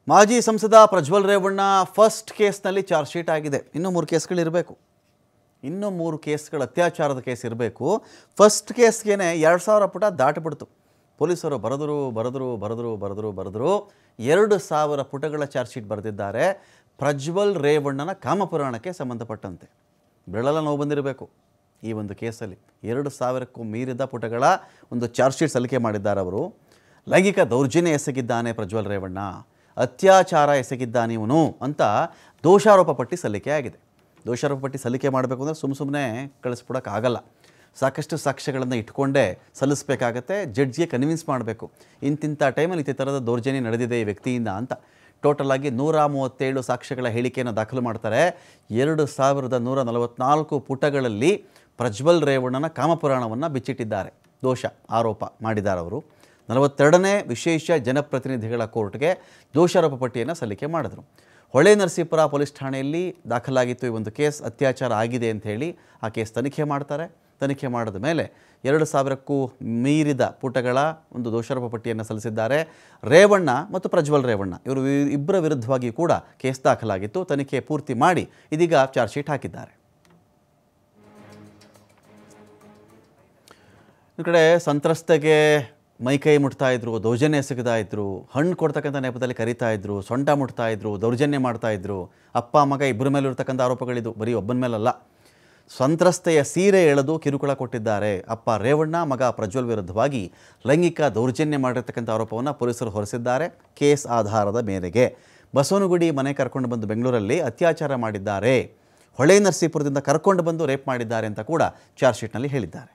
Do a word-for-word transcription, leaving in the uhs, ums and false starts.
ಮಾಜಿ ಸಂಸದ ಪ್ರಜ್ವಲ್ ರೇವಣ್ಣ ಫಸ್ಟ್ ಕೇಸ್ನಲ್ಲಿ ಚಾರ್ಜ್ ಶೀಟ್ ಆಗಿದೆ. ಇನ್ನೂ ಮೂರು ಕೇಸ್ಗಳಿರಬೇಕು. ಇನ್ನೂ ಮೂರು ಕೇಸ್ಗಳು ಅತ್ಯಾಚಾರದ ಕೇಸ್ ಇರಬೇಕು. ಫಸ್ಟ್ ಕೇಸ್ಗೆ ಎರಡು ಸಾವಿರ ಪುಟ ದಾಟಿಬಿಡ್ತು. ಪೊಲೀಸರು ಬರೆದರು ಬರೆದರು ಬರೆದರು ಬರೆದರು ಬರೆದರು ಎರಡು ಸಾವಿರ ಪುಟಗಳ ಚಾರ್ಜ್ ಶೀಟ್ ಬರೆದಿದ್ದಾರೆ ಪ್ರಜ್ವಲ್ ರೇವಣ್ಣನ ಕಾಮಪುರಾಣಕ್ಕೆ ಸಂಬಂಧಪಟ್ಟಂತೆ. ಬೆರಳೆಲ್ಲ ನೋವು ಬಂದಿರಬೇಕು ಈ ಒಂದು ಕೇಸಲ್ಲಿ. ಎರಡು ಸಾವಿರಕ್ಕೂ ಮೀರಿದ ಪುಟಗಳ ಒಂದು ಚಾರ್ಜ್ ಶೀಟ್ ಸಲ್ಲಿಕೆ ಮಾಡಿದ್ದಾರೆ ಅವರು. ಲೈಂಗಿಕ ದೌರ್ಜನ್ಯ ಎಸಗಿದ್ದಾನೆ ಪ್ರಜ್ವಲ್ ರೇವಣ್ಣ, ಅತ್ಯಾಚಾರ ಎಸಗಿದ್ದಾನೆ ಇವನು ಅಂತ ದೋಷಾರೋಪ ಪಟ್ಟಿ ಸಲ್ಲಿಕೆ ಆಗಿದೆ. ದೋಷಾರೋಪ ಪಟ್ಟಿ ಸಲ್ಲಿಕೆ ಮಾಡಬೇಕು ಅಂದರೆ ಸುಮ್ಮ ಸುಮ್ಮನೆ ಕಳಿಸ್ಬಿಡೋಕ್ಕಾಗಲ್ಲ. ಸಾಕಷ್ಟು ಸಾಕ್ಷ್ಯಗಳನ್ನು ಇಟ್ಕೊಂಡೇ ಸಲ್ಲಿಸಬೇಕಾಗತ್ತೆ. ಜಡ್ಜ್ಗೆ ಕನ್ವಿನ್ಸ್ ಮಾಡಬೇಕು ಇಂತಿಂಥ ಟೈಮಲ್ಲಿ ಈ ಥರದ ದೌರ್ಜನ್ಯ ನಡೆದಿದೆ ಈ ವ್ಯಕ್ತಿಯಿಂದ ಅಂತ. ಟೋಟಲಾಗಿ ನೂರ ಮೂವತ್ತೇಳು ಸಾಕ್ಷ್ಯಗಳ ಹೇಳಿಕೆಯನ್ನು ದಾಖಲು ಮಾಡ್ತಾರೆ. ಎರಡು ಸಾವಿರದ ನೂರ ನಲವತ್ತ್ನಾಲ್ಕು ಪುಟಗಳಲ್ಲಿ ಪ್ರಜ್ವಲ್ ರೇವಣ್ಣನ ಕಾಮಪುರಾಣವನ್ನು ಬಿಚ್ಚಿಟ್ಟಿದ್ದಾರೆ. ದೋಷ ಆರೋಪ ಮಾಡಿದ್ದಾರೆ ಅವರು. ನಲವತ್ತೆರಡನೇ ವಿಶೇಷ ಜನಪ್ರತಿನಿಧಿಗಳ ಕೋರ್ಟ್ಗೆ ದೋಷಾರೋಪ ಪಟ್ಟಿಯನ್ನು ಸಲ್ಲಿಕೆ ಮಾಡಿದರು. ಹೊಳೆ ನರಸೀಪುರ ಪೊಲೀಸ್ ಠಾಣೆಯಲ್ಲಿ ದಾಖಲಾಗಿತ್ತು ಈ ಒಂದು ಕೇಸ್. ಅತ್ಯಾಚಾರ ಆಗಿದೆ ಅಂತ ಹೇಳಿ ಆ ಕೇಸ್ ತನಿಖೆ ಮಾಡ್ತಾರೆ. ತನಿಖೆ ಮಾಡಿದ ಮೇಲೆ ಎರಡು ಸಾವಿರಕ್ಕೂ ಮೀರಿದ ಪುಟಗಳ ಒಂದು ದೋಷಾರೋಪ ಪಟ್ಟಿಯನ್ನು ಸಲ್ಲಿಸಿದ್ದಾರೆ. ರೇವಣ್ಣ ಮತ್ತು ಪ್ರಜ್ವಲ್ ರೇವಣ್ಣ ಇವರು ಇಬ್ಬರ ವಿರುದ್ಧವಾಗಿ ಕೂಡ ಕೇಸ್ ದಾಖಲಾಗಿತ್ತು. ತನಿಖೆ ಪೂರ್ತಿ ಮಾಡಿ ಇದೀಗ ಚಾರ್ಜ್ ಶೀಟ್ ಹಾಕಿದ್ದಾರೆ. ಈ ಕಡೆ ಸಂತ್ರಸ್ತೆಗೆ ಮೈಕೈ ಮುಟ್ತಾ ಇದ್ರು, ದೌರ್ಜನ್ಯ ಎಸಗ್ತಾ ಇದ್ರು, ಹಣ್ಣು ಕೊಡ್ತಕ್ಕಂಥ ನೆಪದಲ್ಲಿ ಕರೀತಾ ಇದ್ರು, ಸೊಂಟ ಮುಟ್ತಾ ಇದ್ರು, ದೌರ್ಜನ್ಯ ಮಾಡ್ತಾ ಇದ್ರು. ಅಪ್ಪ ಮಗ ಇಬ್ಬರ ಮೇಲೆ ಇರ್ತಕ್ಕಂಥ ಆರೋಪಗಳಿದು, ಬರೀ ಒಬ್ಬನ ಮೇಲಲ್ಲ. ಸಂತ್ರಸ್ತೆಯ ಸೀರೆ ಎಳೆದು ಕಿರುಕುಳ ಕೊಟ್ಟಿದ್ದಾರೆ ಅಪ್ಪ ರೇವಣ್ಣ, ಮಗ ಪ್ರಜ್ವಲ್ ವಿರುದ್ಧವಾಗಿ ಲೈಂಗಿಕ ದೌರ್ಜನ್ಯ ಮಾಡಿರ್ತಕ್ಕಂಥ ಆರೋಪವನ್ನು ಪೊಲೀಸರು ಹೊರಿಸಿದ್ದಾರೆ. ಕೇಸ್ ಆಧಾರದ ಮೇರೆಗೆ ಬಸವನಗುಡಿ ಮನೆ ಕರ್ಕೊಂಡು ಬಂದು ಬೆಂಗಳೂರಲ್ಲಿ ಅತ್ಯಾಚಾರ ಮಾಡಿದ್ದಾರೆ, ಹೊಳೆ ನರಸೀಪುರದಿಂದ ಕರ್ಕೊಂಡು ಬಂದು ರೇಪ್ ಮಾಡಿದ್ದಾರೆ ಅಂತ ಕೂಡ ಚಾರ್ಜ್ ಶೀಟ್ನಲ್ಲಿ ಹೇಳಿದ್ದಾರೆ.